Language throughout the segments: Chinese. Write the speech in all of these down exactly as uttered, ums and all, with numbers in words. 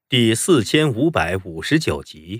第四千五百五十九集。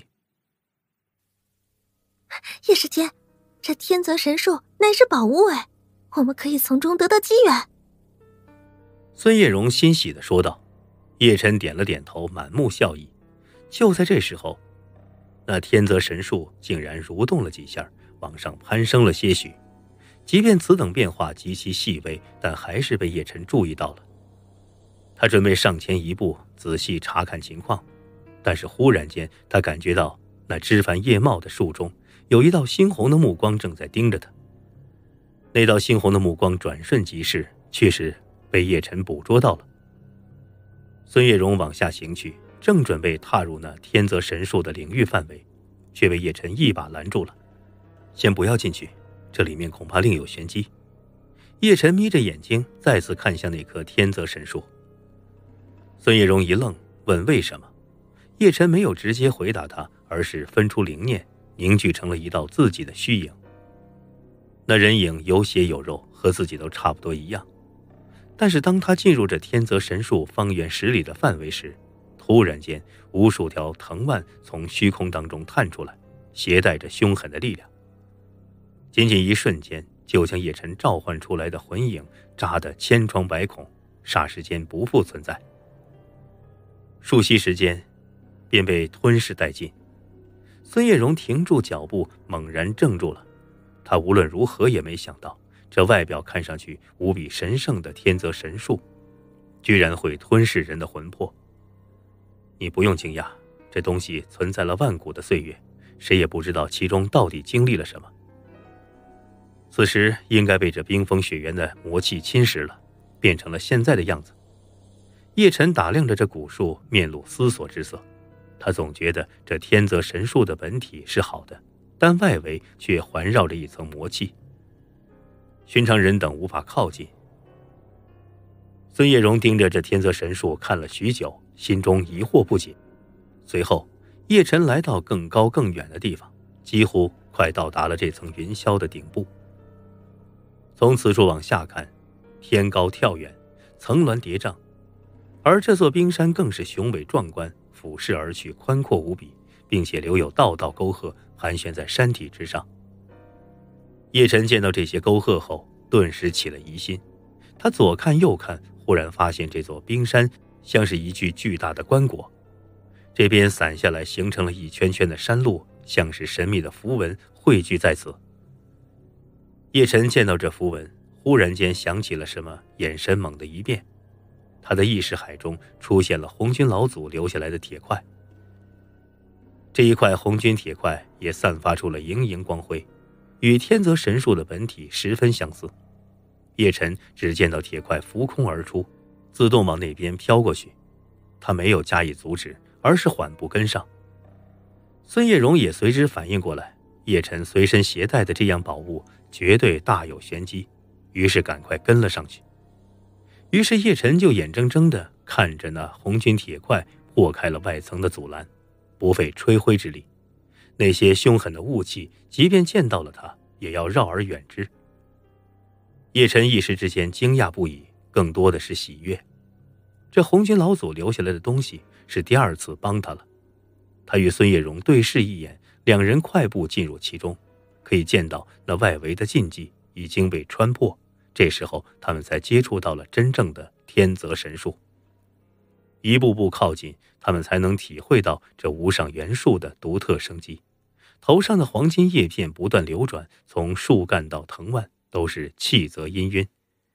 叶师姐，这天泽神树乃是宝物哎，我们可以从中得到机缘。 孙叶荣欣喜地说道。叶晨点了点头，满目笑意。就在这时候，那天泽神树竟然蠕动了几下，往上攀升了些许。即便此等变化极其细微，但还是被叶晨注意到了。他准备上前一步，仔细查看情况，但是忽然间，他感觉到那枝繁叶茂的树中有一道猩红的目光正在盯着他。那道猩红的目光转瞬即逝，却是被叶晨捕捉到了。孙叶荣往下行去，正准备踏入那天泽神树的领域范围，却被叶晨一把拦住了。先不要进去，这里面恐怕另有玄机。叶晨眯着眼睛，再次看向那棵天泽神树。孙叶荣一愣，问为什么。叶晨没有直接回答他，而是分出灵念，凝聚成了一道自己的虚影。那人影有血有肉，和自己都差不多一样。但是当他进入这天泽神树方圆十里的范围时，突然间无数条藤蔓从虚空当中探出来，携带着凶狠的力量。仅仅一瞬间，就将叶晨召唤出来的魂影扎得千疮百孔，霎时间不复存在。数息时间便被吞噬殆尽。孙叶荣停住脚步，猛然怔住了。他无论如何也没想到，这外表看上去无比神圣的天泽神树，居然会吞噬人的魂魄。你不用惊讶，这东西存在了万古的岁月，谁也不知道其中到底经历了什么。此时应该被这冰封雪原的魔气侵蚀了，变成了现在的样子。叶晨打量着这古树，面露思索之色。他总觉得这天泽神树的本体是好的，但外围却环绕着一层魔气，寻常人等无法靠近。孙叶荣盯着这天泽神树看了许久，心中疑惑不解。随后叶晨来到更高更远的地方，几乎快到达了这层云霄的顶部。从此处往下看，天高眺远，层峦叠嶂，而这座冰山更是雄伟壮观，俯视而去宽阔无比，并且留有道道沟壑盘旋在山体之上。叶晨见到这些沟壑后，顿时起了疑心。他左看右看，忽然发现这座冰山像是一具巨大的棺椁，这边散下来形成了一圈圈的山路，像是神秘的符文汇聚在此。叶晨见到这符文，忽然间想起了什么，眼神猛地一变。他的意识海中出现了红军老祖留下来的铁块，这一块红军铁块也散发出了莹莹光辉，与天泽神树的本体十分相似。叶晨只见到铁块浮空而出，自动往那边飘过去，他没有加以阻止，而是缓步跟上。孙叶荣也随之反应过来，叶晨随身携带的这样宝物绝对大有玄机，于是赶快跟了上去。于是叶晨就眼睁睁地看着那红军铁块破开了外层的阻拦，不费吹灰之力，那些凶狠的雾气即便见到了他，也要绕而远之。叶晨一时之间惊讶不已，更多的是喜悦。这红军老祖留下来的东西是第二次帮他了。他与孙叶荣对视一眼，两人快步进入其中，可以见到那外围的禁忌已经被穿破。这时候他们才接触到了真正的天泽神树。一步步靠近，他们才能体会到这无上原树的独特生机。头上的黄金叶片不断流转，从树干到藤蔓都是气泽氤氲。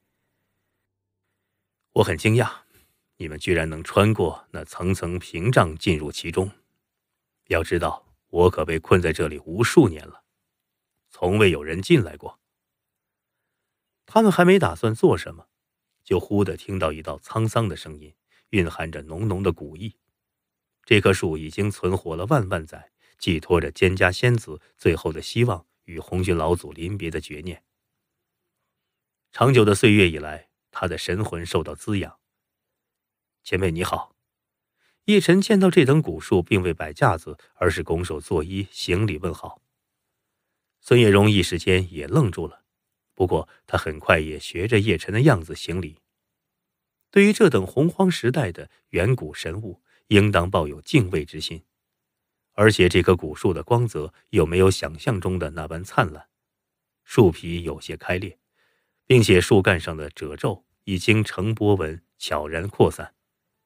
我很惊讶，你们居然能穿过那层层屏障进入其中。要知道，我可被困在这里无数年了，从未有人进来过。他们还没打算做什么，就忽地听到一道沧桑的声音，蕴含着浓浓的古意。这棵树已经存活了万万载，寄托着蒹葭仙子最后的希望与红军老祖临别的决念。长久的岁月以来，他的神魂受到滋养。前辈你好。叶晨见到这等古树并未摆架子，而是拱手作揖行礼问好。孙叶荣一时间也愣住了，不过他很快也学着叶晨的样子行礼。对于这等洪荒时代的远古神物， 应当抱有敬畏之心。而且这棵古树的光泽又没有想象中的那般灿烂，树皮有些开裂，并且树干上的褶皱已经呈波纹悄然扩散。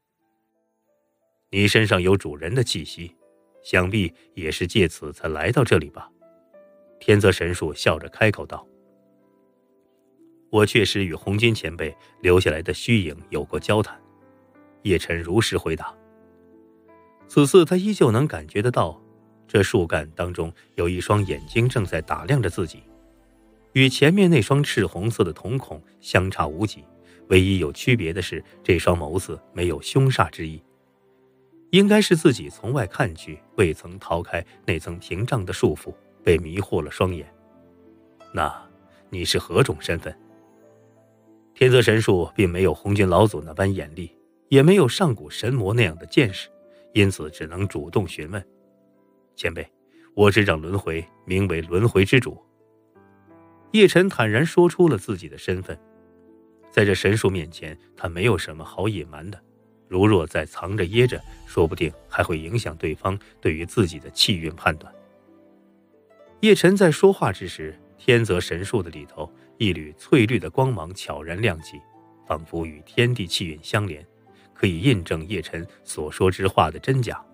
你身上有主人的气息，想必也是借此才来到这里吧？天泽神树笑着开口道。我确实与红军前辈留下来的虚影有过交谈，叶晨如实回答。此次他依旧能感觉得到，这树干当中有一双眼睛正在打量着自己，与前面那双赤红色的瞳孔相差无几，唯一有区别的是，这双眸子没有凶煞之意。应该是自己从外看去，未曾逃开那层屏障的束缚，被迷惑了双眼。那你是何种身份？天泽神树并没有红军老祖那般眼力，也没有上古神魔那样的见识，因此只能主动询问。前辈，我执掌轮回，名为轮回之主。叶晨坦然说出了自己的身份。在这神树面前，他没有什么好隐瞒的，如若再藏着掖着，说不定还会影响对方对于自己的气运判断。叶晨在说话之时，天泽神树的里头一缕翠绿的光芒悄然亮起，仿佛与天地气运相连，可以印证叶晨所说之话的真假。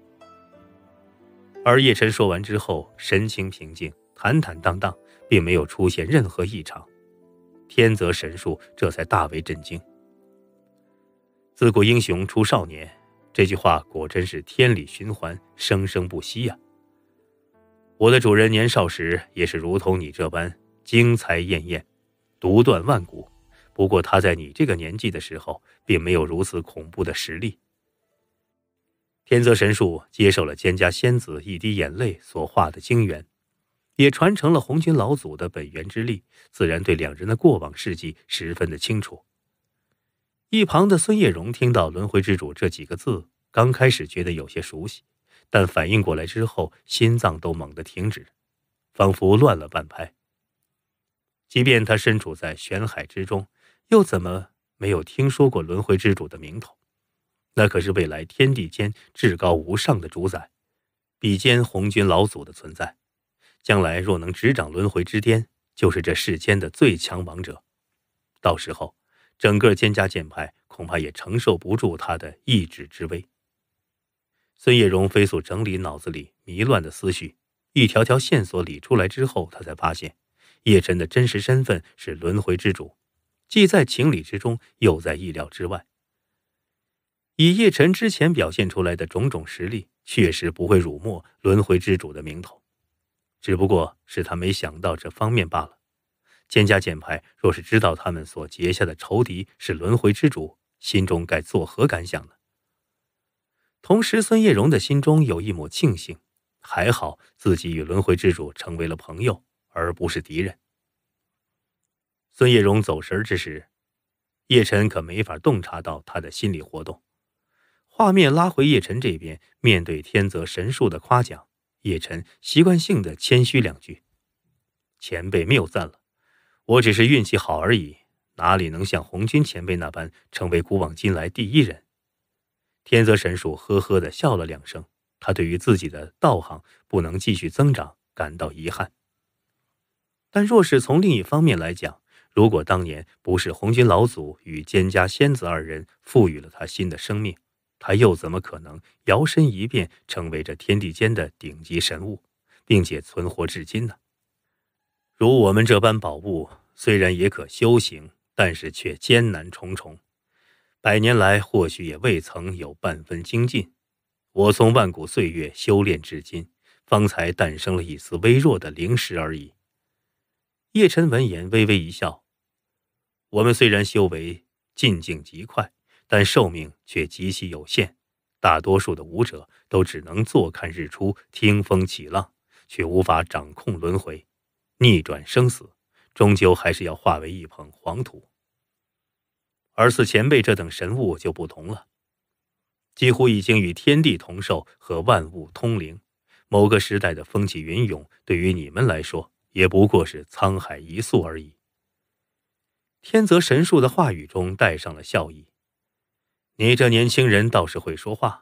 而叶晨说完之后，神情平静，坦坦荡荡，并没有出现任何异常。天泽神树这才大为震惊。自古英雄出少年，这句话果真是天理循环，生生不息呀、啊！我的主人年少时也是如同你这般精才艳艳，独断万古，不过他在你这个年纪的时候，并没有如此恐怖的实力。天泽神树接受了蒹葭仙子一滴眼泪所化的精元，也传承了红军老祖的本源之力，自然对两人的过往事迹十分的清楚。一旁的孙叶荣听到轮回之主这几个字，刚开始觉得有些熟悉，但反应过来之后，心脏都猛地停止，仿佛乱了半拍。即便他身处在玄海之中，又怎么没有听说过轮回之主的名头？那可是未来天地间至高无上的主宰，比肩红军老祖的存在。将来若能执掌轮回之巅，就是这世间的最强王者。到时候，整个蒹葭剑派恐怕也承受不住他的意志之威。孙叶荣飞速整理脑子里迷乱的思绪，一条条线索理出来之后，他才发现叶晨的真实身份是轮回之主，既在情理之中，又在意料之外。以叶晨之前表现出来的种种实力，确实不会辱没轮回之主的名头，只不过是他没想到这方面罢了。蒹葭剑派若是知道他们所结下的仇敌是轮回之主，心中该作何感想呢？同时孙叶荣的心中有一抹庆幸，还好自己与轮回之主成为了朋友，而不是敌人。孙叶荣走神之时，叶晨可没法洞察到他的心理活动。画面拉回叶晨这边，面对天泽神树的夸奖，叶晨习惯性的谦虚两句：前辈谬赞了，我只是运气好而已，哪里能像红军前辈那般成为古往今来第一人。天泽神树呵呵地笑了两声，他对于自己的道行不能继续增长感到遗憾。但若是从另一方面来讲，如果当年不是红军老祖与蒹葭仙子二人赋予了他新的生命，他又怎么可能摇身一变成为这天地间的顶级神物，并且存活至今呢？如我们这般宝物，虽然也可修行，但是却艰难重重，百年来或许也未曾有半分精进。我从万古岁月修炼至今，方才诞生了一丝微弱的灵石而已。叶晨闻言微微一笑，我们虽然修为进境极快，但寿命却极其有限，大多数的武者都只能坐看日出，听风起浪，却无法掌控轮回，逆转生死，终究还是要化为一捧黄土。而似前辈这等神物就不同了，几乎已经与天地同寿和万物通灵，某个时代的风起云涌，对于你们来说也不过是沧海一粟而已。天泽神树的话语中带上了笑意，你这年轻人倒是会说话，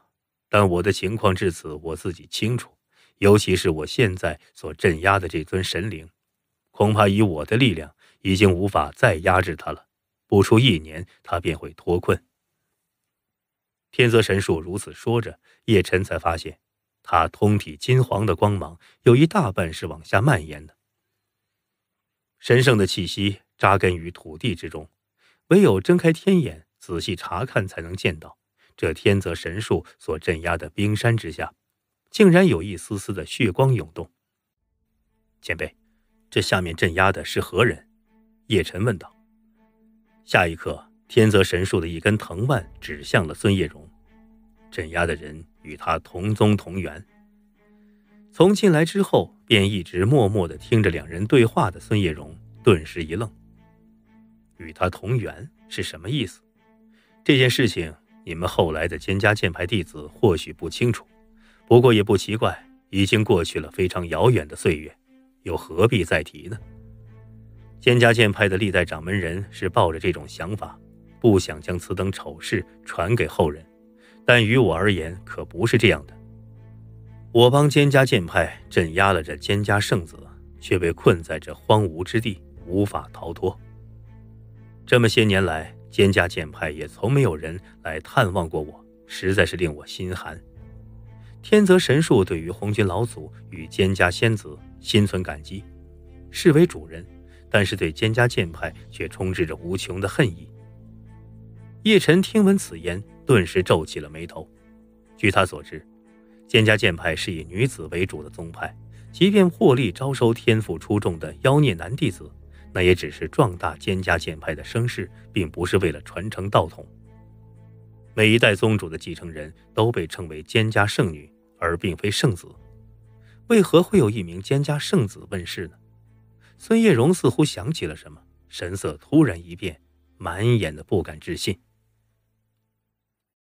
但我的情况至此我自己清楚，尤其是我现在所镇压的这尊神灵，恐怕以我的力量已经无法再压制他了，不出一年他便会脱困。天泽神树如此说着，叶晨才发现他通体金黄的光芒有一大半是往下蔓延的。神圣的气息扎根于土地之中，唯有睁开天眼仔细查看才能见到，这天泽神树所镇压的冰山之下，竟然有一丝丝的血光涌动。前辈，这下面镇压的是何人？叶晨问道。下一刻，天泽神树的一根藤蔓指向了孙叶荣，镇压的人与他同宗同源。从进来之后便一直默默地听着两人对话的孙叶荣顿时一愣，与他同源是什么意思？这件事情你们后来的蒹葭剑派弟子或许不清楚，不过也不奇怪，已经过去了非常遥远的岁月，又何必再提呢？蒹葭剑派的历代掌门人是抱着这种想法，不想将此等丑事传给后人，但于我而言可不是这样的。我帮蒹葭剑派镇压了这蒹葭圣子，却被困在这荒芜之地，无法逃脱。这么些年来，蒹葭剑派也从没有人来探望过我，实在是令我心寒。天泽神树对于红军老祖与蒹葭仙子心存感激，视为主人，但是对蒹葭剑派却充斥着无穷的恨意。叶晨听闻此言，顿时皱起了眉头。据他所知，蒹葭剑派是以女子为主的宗派，即便破例招收天赋出众的妖孽男弟子，那也只是壮大蒹葭剑派的声势，并不是为了传承道统。每一代宗主的继承人都被称为蒹葭圣女，而并非圣子。为何会有一名蒹葭圣子问世呢？孙叶荣似乎想起了什么，神色突然一变，满眼的不敢置信。